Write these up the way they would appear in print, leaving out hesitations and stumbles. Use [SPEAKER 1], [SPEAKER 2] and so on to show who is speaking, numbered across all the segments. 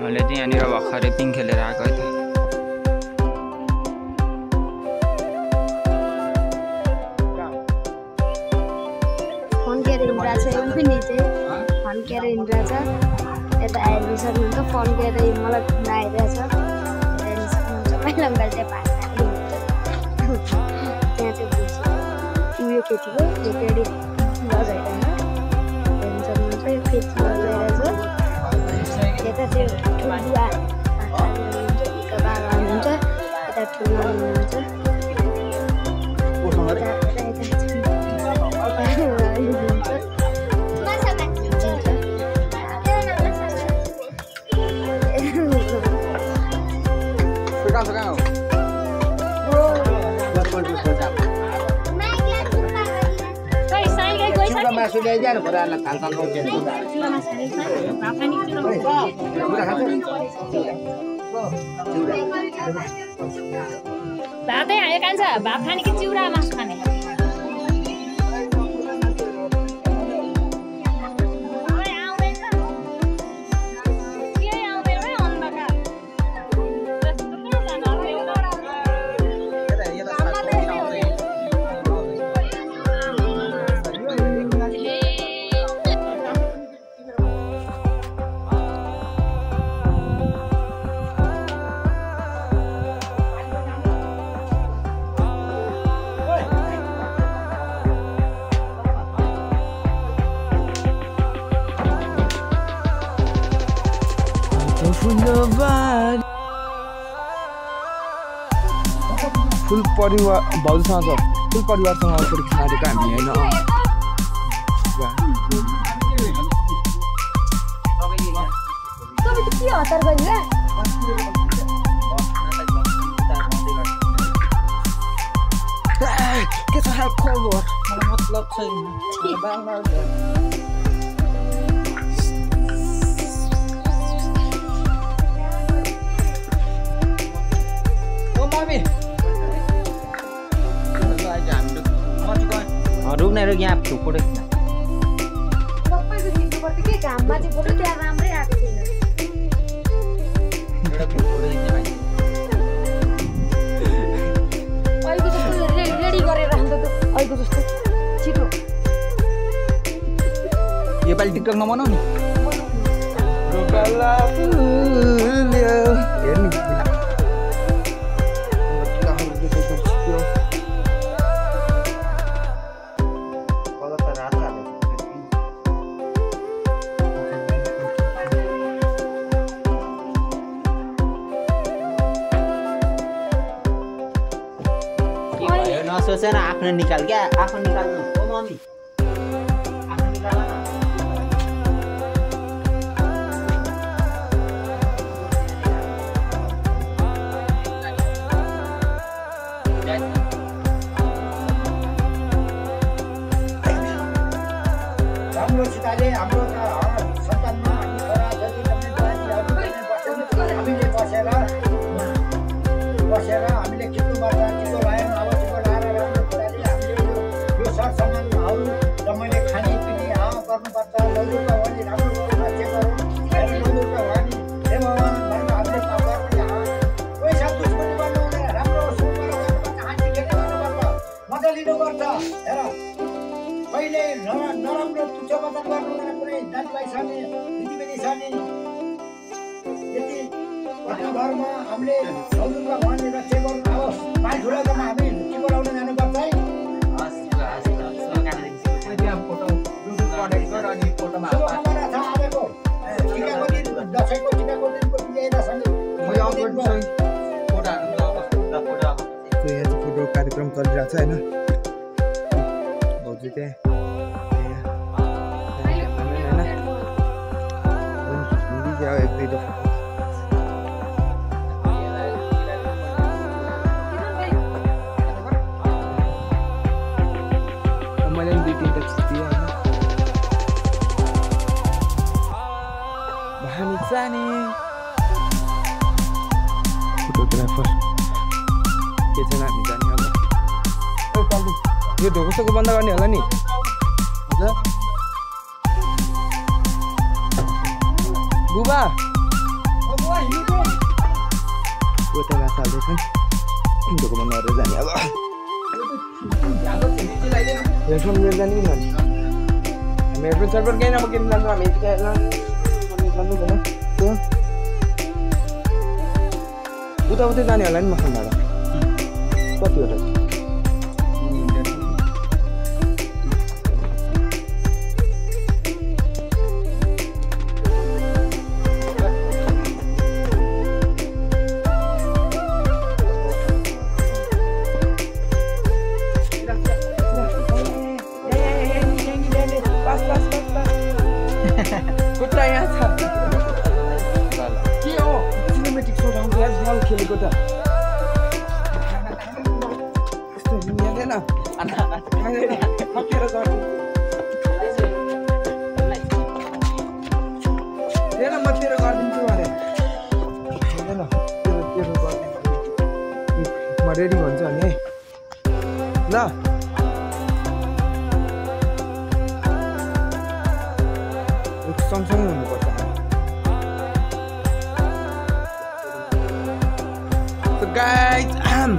[SPEAKER 1] मैले चाहिँ यहाँनिर भर्खरै पिङ खेलेर आएको थिएँ।
[SPEAKER 2] फन्केर हिँडिरहेछ यो पनि चाहिँ फन्केर हिँडिरहेछ। यता हेर्नु सक्नुहुन्छ फन्केर मलाई आइरहेछ। हेर्नु सक्नुहुन्छ पहिला मैले चाहिँ भात खाएको त्यहाँ चाहिँ बुझ्छु उयो केटीको यो केटी लज होइन। हेर्नु सक्नुहुन्छ यो केटी लज आइरहेछ। यता चाहिँ ठुलबुवा बाबा हुनुहुन्छ यता ठुलो हुनुहुन्छ।
[SPEAKER 3] भातै हाले कान्छ भात खाने कि चिउरा मासु खाने
[SPEAKER 1] फुल परिवार भाउजूसँग छ फुल परिवारसँग अगाडि खानेको हामी होइन।
[SPEAKER 4] के छ खबर मतलब छैन।
[SPEAKER 1] रुक्ने रुक यहाँ फोटो
[SPEAKER 2] घाममा चाहिँ फोटो त्यहाँ राम्रै आएको छैन। अहिलेको जस्तो रेडी गरेर राख्दा त अहिलेको जस्तो छिटो
[SPEAKER 1] योपालि टिकटक नबनाऊ नि।
[SPEAKER 4] सोचेन आफ्नो निकाल क्या आफ्नो निकाल्नु हो मम्मी आफ्नो निकाल न।
[SPEAKER 5] राम्रो सिताले हाम्रो सन्तानमा हामी छोरा जति पनि हामीले बसेर हामीले खिच्नुपर्छ। चितो भएन अब चितो लाएर राम्रो छोराले हामीले यो सरसामानहरू तपाईँले खानेपिने गर्नुपर्छ। लौरुका भने राम्रो के गरौँ लौरुका भने हे भगवान् भनेर हामीले काम गर्नु पैसा दुश्मनी गर्नु हुँदैन। राम्रो सुपर गर्नुपर्छ हाँसी खेल्ने गर्नुपर्छ मजा लिनुपर्छ। हेर कहिले नराम्रो तुच्छबदन गर्नु हुँदैन। कुनै दाजुभाइ छन् दिदीबहिनी छन् यति कति घरमा हामीले लौरुका भनेर के गर्नु अब पाल ठुलो गर्न हामी के बोलाउन जानुपर्छ है। दसैँको टिकाको दिनको
[SPEAKER 1] फोटो कार्यक्रम चलिरहेको छ होइन। भाउजू त्यहाँ मैले दुई तिनवटा खिच्दियो होइन। हामी जाने फोटोग्राफर के छैन हामी जाने होला। यो ढोकोसोको बन्द गर्ने होला नि। बुबा Kota nggak salah kan? Untuk kemana ada jalan ya Allah. Earphone biar jalan ini kan? Earphone server kayaknya makin lama itu kayak lalu kan? Tuh. Udah jalan ya lain makan mana? Pasti ada. खेलेको त यस्तो मिल्दैन खपेर गर्नु हेर म तेरो गरिदिन्छु अरे हेर्दैन तेरो गरिदिन्छु म रेडी भन्छु अनि ल सँगसँगै हुनुपर्छ guys,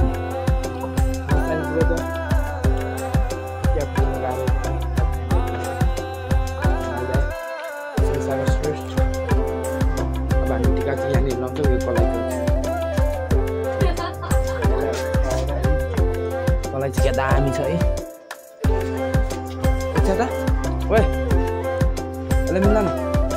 [SPEAKER 1] Kolai juga dami coy. Baca dah, weh, kalian bilang.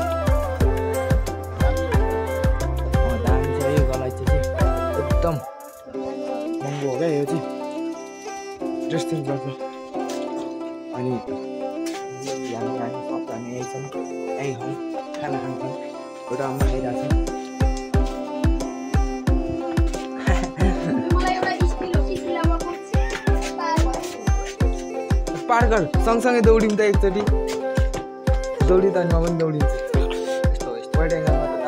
[SPEAKER 1] Oh dami coy, kolai juga. एकदम महँगो हो क्या यो चाहिँ इन्ट्रेस्टिङ गर्छ अनि हामी सबजना यही छौँ यही हौँ खाना खान्छौँ एउटा अम्मा खाइरहेको छ पार गर सँगसँगै दौडिम त एकचोटि दौडी त म पनि दौडिन्छु वाइड एङ्गलमा त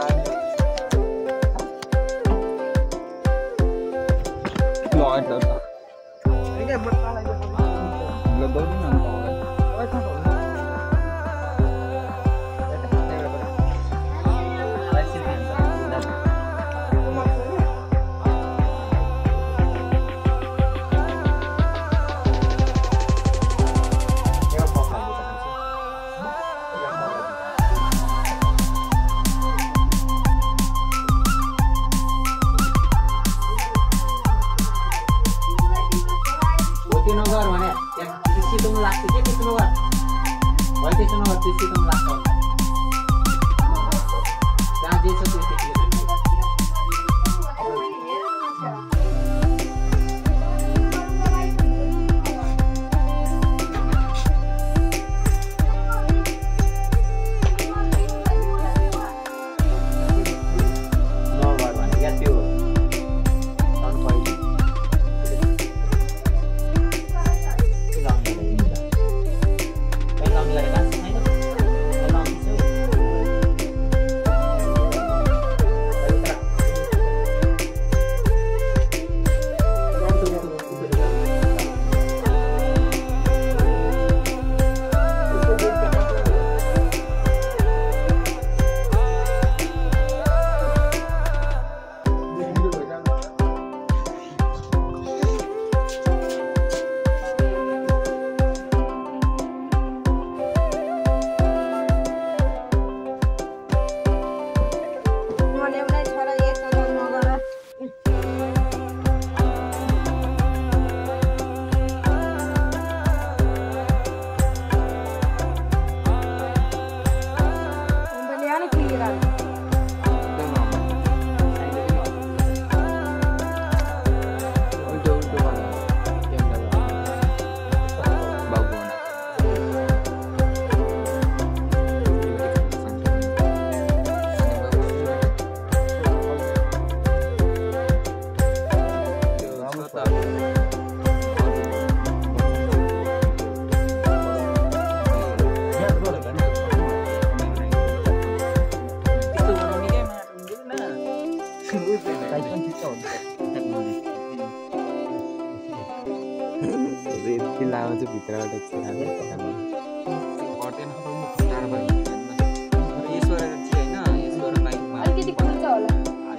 [SPEAKER 2] अलिकति खुल्छ होला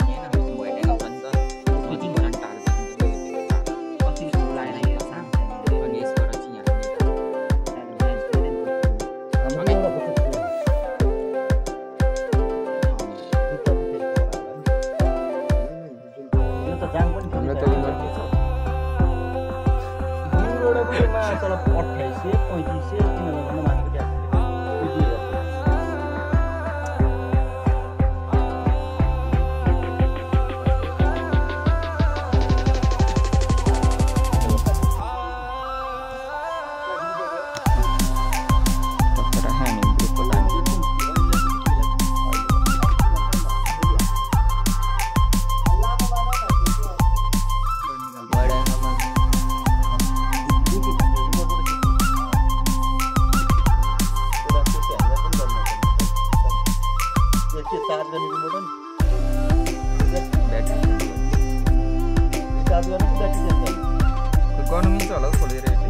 [SPEAKER 4] त्यो चार्ज गर्ने रिमोट हो नि
[SPEAKER 6] ब्याट्री
[SPEAKER 4] चार्ज गर्ने ब्याट्री चेन्ज गर्ने
[SPEAKER 6] गर्नु मिल्छ होला हौ खोलेर यसले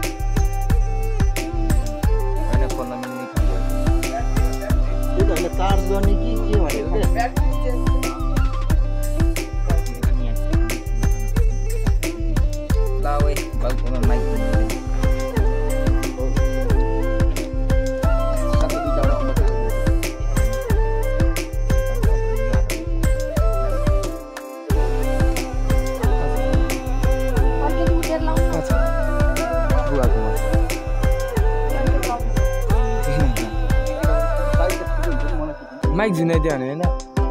[SPEAKER 6] होइन खोल्न मिल्ने खालको
[SPEAKER 4] त्यो त होइन चार्ज गर्ने कि के भनेको क्या
[SPEAKER 6] ल ओइ बाउकोमा माइक
[SPEAKER 1] माइक झुनाइदियो भने होइन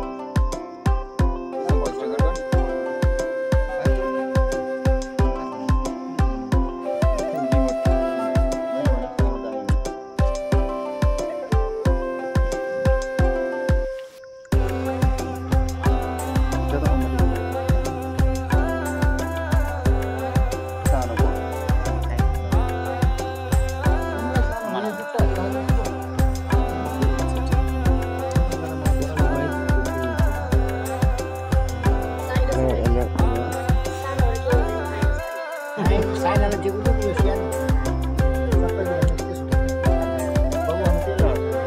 [SPEAKER 5] साइनालाई दिएको थियो नि यो सानो सबै त्यसो भगवान त्यसले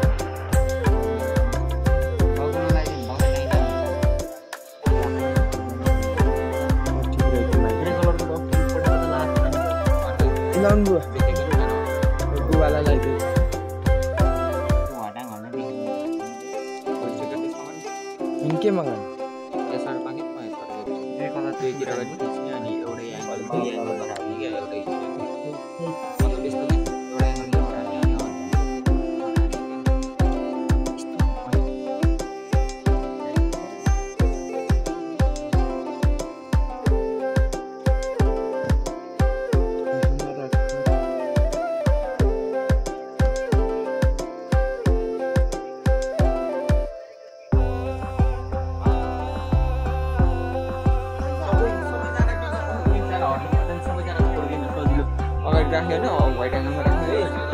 [SPEAKER 1] लाउनु बुवालाई लगाइदियो अनि के मगाउनु
[SPEAKER 6] अगाडि राख्यो होइन व्हाइट एङ्गलमा राख्यो है